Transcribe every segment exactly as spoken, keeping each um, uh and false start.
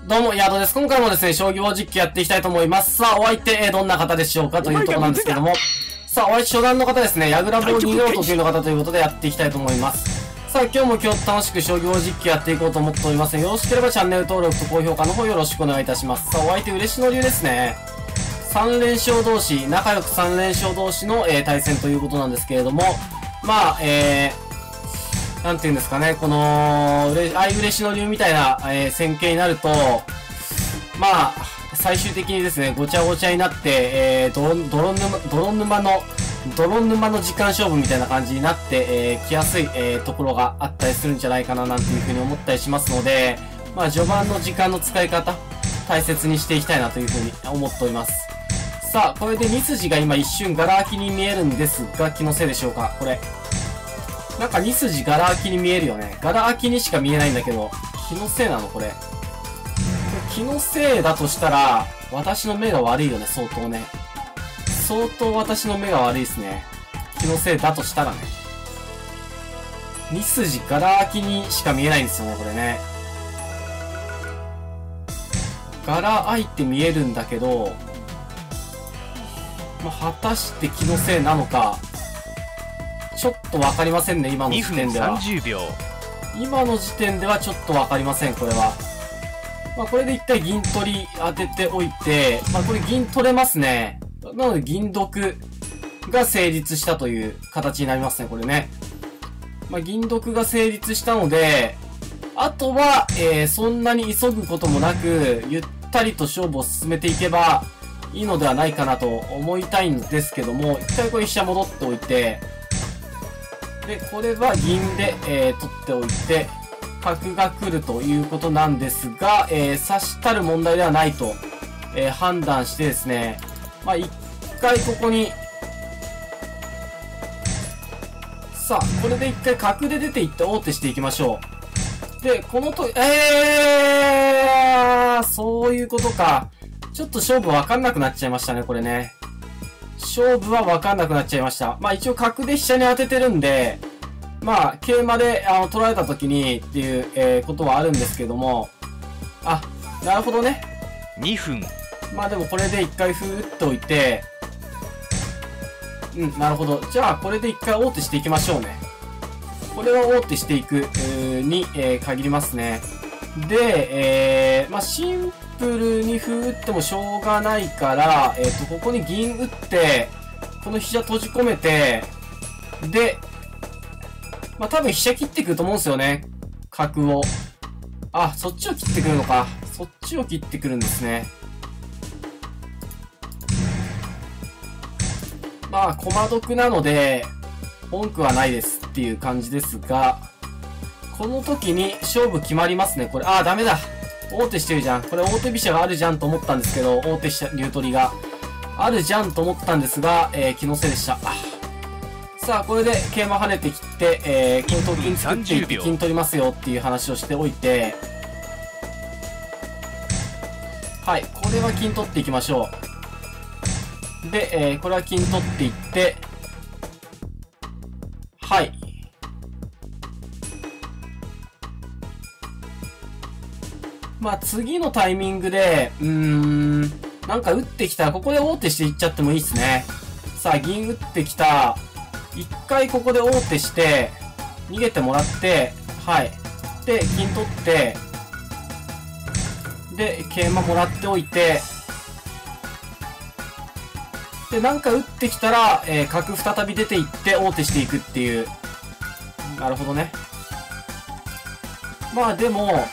どうも、ヤードです。今回もですね、将棋を実況やっていきたいと思います。さあ、お相手、えー、どんな方でしょうかというところなんですけども。さあ、お相手初段の方ですね、ヤグラボーニングを得意の方ということでやっていきたいと思います。さあ、今日も今日楽しく将棋を実況やっていこうと思っておりますので、よろしければチャンネル登録と高評価の方よろしくお願いいたします。さあ、お相手、嬉野流ですね。さん連勝同士、仲良くさん連勝同士の、えー、対戦ということなんですけれども、まあ、えー、なんていうんですかね、この、相嬉野流みたいな、えー、戦型になると、まあ、最終的にですね、ごちゃごちゃになって、えー、泥、泥沼、泥沼の、泥沼の時間勝負みたいな感じになって、えー、来やすい、えー、ところがあったりするんじゃないかななんていうふうに思ったりしますので、まあ、序盤の時間の使い方、大切にしていきたいなというふうに思っております。さあ、これでに筋が今一瞬ガラ空きに見えるんですが、気のせいでしょうかこれ。なんかに筋ガラ空きに見えるよね。ガラ空きにしか見えないんだけど、気のせいなのこれ。気のせいだとしたら、私の目が悪いよね、相当ね。相当私の目が悪いですね。気のせいだとしたらね。に筋ガラ空きにしか見えないんですよね、これね。ガラ空いて見えるんだけど、まあ、果たして気のせいなのか、ちょっとわかりませんね、今の時点では。 にふんさんじゅうびょう。 今の時点ではちょっとわかりません、これは。まあ、これで一回銀取り当てておいて、まあ、これ銀取れますね。なので銀得が成立したという形になりますね、これね。まあ、銀得が成立したので、あとは、えー、そんなに急ぐこともなく、ゆったりと勝負を進めていけばいいのではないかなと思いたいんですけども、一回これ飛車戻っておいて、で、これは銀で、えー、取っておいて、角が来るということなんですが、えー、指したる問題ではないと、えー、判断してですね、まあ、一回ここに、さあ、これで一回角で出ていって王手していきましょう。で、このと、えー、そういうことか。ちょっと勝負わかんなくなっちゃいましたね、これね。勝負はわかんなくなっちゃいました。まあ一応角で飛車に当ててるんで、まあ、桂馬で、あの、取られた時にっていう、えー、ことはあるんですけども、あ、なるほどね。 にふん。 まあでもこれで一回ふーっておいて、うん、なるほど。じゃあ、これで一回王手していきましょうね。これは王手していく、に、えー、限りますね。で、えー、まあシンプルにふーってもしょうがないから、えっと、ここに銀打って、この飛車閉じ込めて、で、まあ、多分飛車切ってくると思うんですよね。角を。あ、そっちを切ってくるのか。そっちを切ってくるんですね。まあ、駒得なので、文句はないですっていう感じですが、この時に勝負決まりますね。これ、あ、ダメだ。王手してるじゃん。これ王手飛車があるじゃんと思ったんですけど、王手飛車、竜取りが。あるじゃんと思ったんですが、えー、気のせいでした。さあ、これで桂馬跳ねてきて、えー、金と銀作っていって金取りますよっていう話をしておいて、はい、これは金取っていきましょう。で、えー、これは金取っていって、はい。まあ、次のタイミングで、うーん、なんか打ってきたら、ここで王手していっちゃってもいいっすね。さあ、銀打ってきた。一回ここで王手して、逃げてもらって、はい。で、金取って、で、桂馬もらっておいて、で、なんか打ってきたら、えー、角再び出ていって王手していくっていう。なるほどね。まあでも、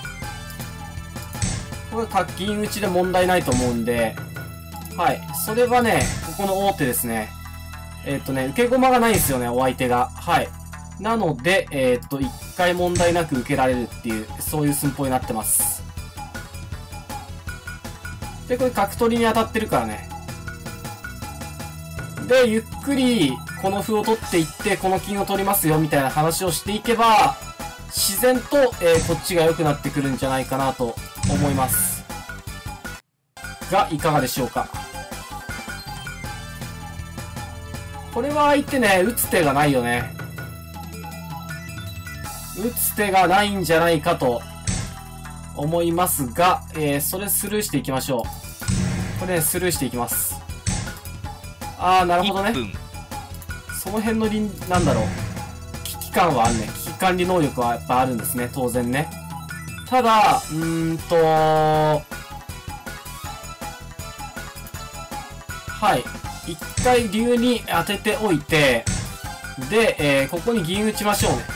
これ角金打ちで問題ないと思うんで、はい。それはね、ここの王手ですね。えっとね、受け駒がないんですよね、お相手が。はい。なので、えっと、一回問題なく受けられるっていう、そういう寸法になってます。で、これ角取りに当たってるからね。で、ゆっくり、この歩を取っていって、この金を取りますよ、みたいな話をしていけば、自然と、えー、こっちが良くなってくるんじゃないかなと思います。が、いかがでしょうか。これは相手ね、打つ手がないよね。打つ手がないんじゃないかと思いますが、えー、それスルーしていきましょう。これね、スルーしていきます。あー、なるほどね。その辺のりん、なんだろう。危機感はあるね。危機管理能力はやっぱあるんですね。当然ね。ただ、うーんと、はい。一回竜に当てておいて、で、えー、ここに銀打ちましょうね。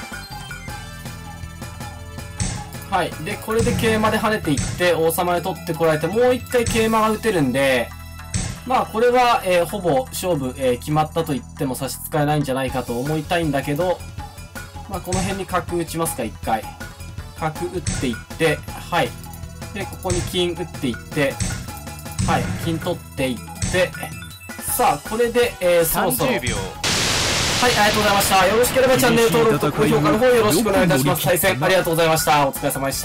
はい。で、これで桂馬で跳ねていって、王様で取ってこられて、もう一回桂馬が打てるんで、まあ、これは、えー、ほぼ勝負、えー、決まったと言っても差し支えないんじゃないかと思いたいんだけど、まあ、この辺に角打ちますか、一回。角打っていって、はい。で、ここに金打っていって、はい。金取っていって、さあ、これで、えー、そろそろ。はい、ありがとうございました。よろしければチャンネル登録と高評価の方よろしくお願いいたします。対戦ありがとうございました。お疲れ様でした。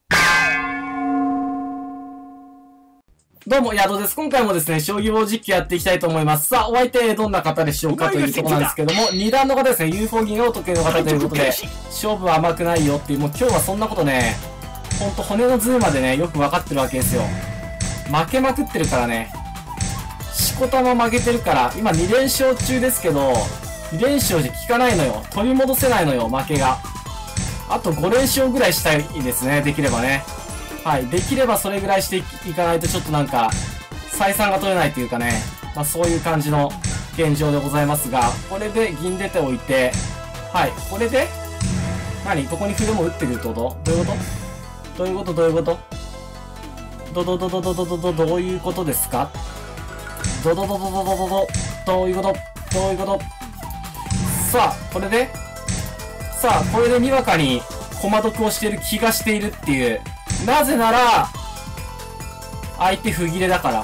どうも、ヤドです。今回もですね、将棋棒実況やっていきたいと思います。さあ、お相手、どんな方でしょうかというところなんですけども、に段の方ですね、ユーフォー 銀お得意の方ということで、勝負は甘くないよっていう、もう今日はそんなことね、ほんと骨の髄までね、よくわかってるわけですよ。負けまくってるからね。しこたま負けてるから、今に連勝中ですけど、に連勝じゃ効かないのよ。取り戻せないのよ、負けが。あとご連勝ぐらいしたいですね、できればね。はい。できればそれぐらいしていかないとちょっとなんか、採算が取れないというかね。まあそういう感じの現状でございますが、これで銀出ておいて、はい。これで、何ここに歩でも打ってくるってことどういうことどういうことどういうことどどどどどどどどどういうことですかどどどどどどどどどういうことどういうことさあ、これでさあ、これでにわかに駒得をしている気がしているっていう。なぜなら、相手歩切れだから。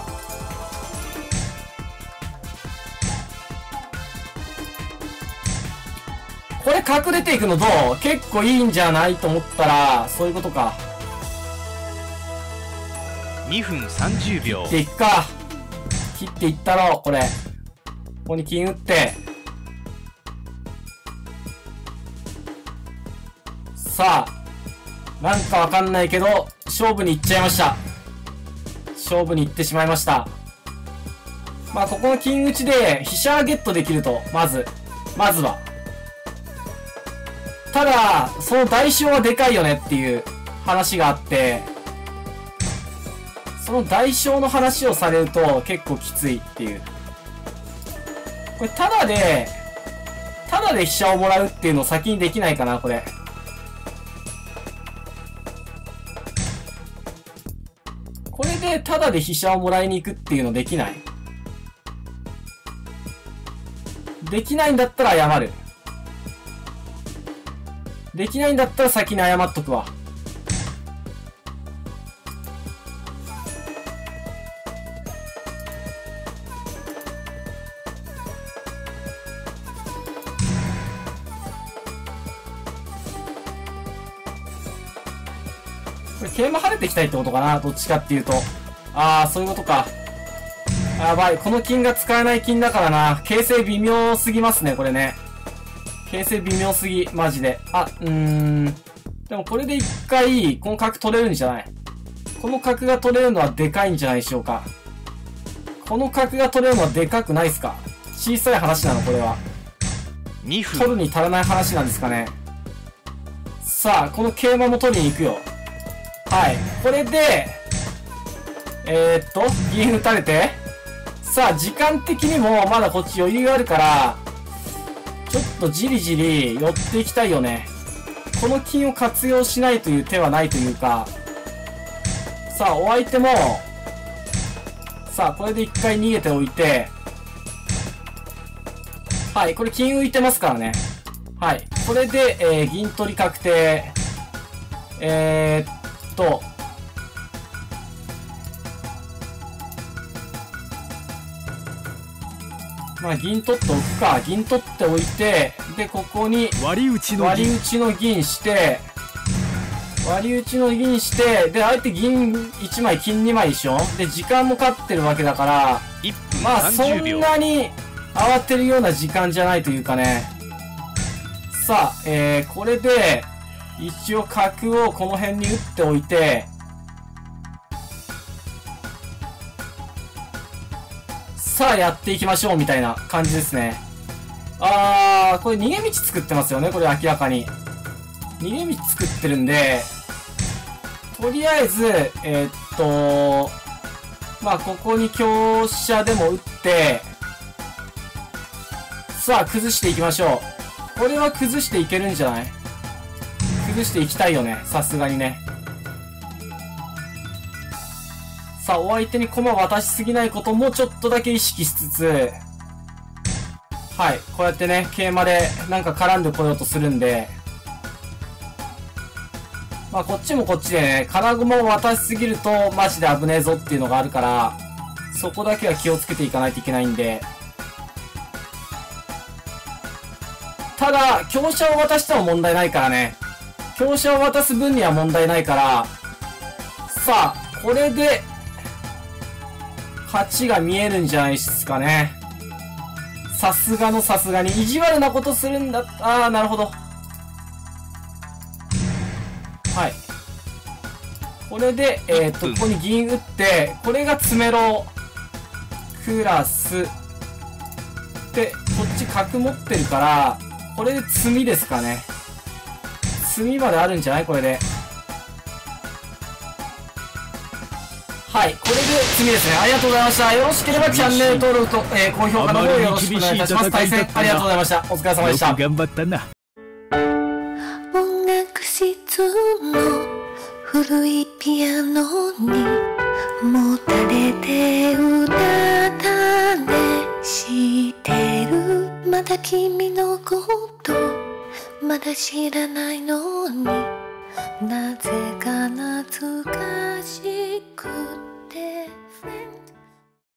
これ角出ていくのどう結構いいんじゃないと思ったら、そういうことか。 にふんさんじゅうびょう。 切っていくか。切っていったろう、これ。ここに金打って。さあ。なんかわかんないけど、勝負に行っちゃいました。勝負に行ってしまいました。まあ、ここの金打ちで、飛車ゲットできると、まず。まずは。ただ、その代償はでかいよねっていう話があって、その代償の話をされると結構きついっていう。これ、ただで、ただで飛車をもらうっていうのを先にできないかな、これ。これで、ただで飛車をもらいに行くっていうのできない？できないんだったら謝る。できないんだったら先に謝っとくわ。これ桂馬跳ねていきたいってことかな、どっちかっていうと。ああ、そういうことか。やばい。この金が使えない金だからな。形勢微妙すぎますね、これね。形勢微妙すぎ、マジで。あ、うーん。でもこれで一回、この角取れるんじゃない？この角が取れるのはでかいんじゃないでしょうか。この角が取れるのはでかくないっすか？小さい話なの、これは。 にふん。 取るに足らない話なんですかね。さあ、この桂馬も取りに行くよ。はい。これで、えー、っと、銀打たれて、さあ、時間的にもまだこっち余裕があるから、ちょっとじりじり寄っていきたいよね。この金を活用しないという手はないというか、さあ、お相手も、さあ、これで一回逃げておいて、はい、これ金浮いてますからね。はい。これで、えー、銀取り確定。えー、っと、まあ、銀取っておくか。銀取っておいて、で、ここに、 割り打ちの銀。 割り打ちの銀して、割り打ちの銀して、で、相手銀いちまい、金にまいでしょ？で、時間も勝ってるわけだから、まあ、そんなに慌てるような時間じゃないというかね。さあ、えー、これで、 一応角をこの辺に打っておいて、さあやっていきましょうみたいな感じですね。あー、これ逃げ道作ってますよね、これ明らかに。逃げ道作ってるんで、とりあえず、えー、っと、まあ、ここに強者でも打って、さあ、崩していきましょう。これは崩していけるんじゃない？崩していきたいよね、さすがにね。さあ、お相手に駒渡しすぎないこともちょっとだけ意識しつつ、はい、こうやってね、桂馬でなんか絡んでこようとするんで、まあこっちもこっちでね、金駒を渡しすぎるとマジで危ねえぞっていうのがあるから、そこだけは気をつけていかないといけないんで。ただ、香車を渡しても問題ないからね。香車を渡す分には問題ないから、さあ、これで、勝ちが見えるんじゃないですかね。さすがのさすがに。意地悪なことするんだ。ああ、なるほど。はい。これで、えっと、ここに銀打って、これが詰めろ、クラス。で、こっち角持ってるから、これで詰みですかね。詰みまであるんじゃないこれで。はい。これで詰みですね。ありがとうございました。よろしければチャンネル登録と、えー、高評価の方よろしくお願いいたします。対戦ありがとうございました。お疲れ様でした。 よく頑張ったな。 音楽室の古いピアノにもたれて歌ったねしてるまだ君のことまだ知らないのになぜか懐かしくて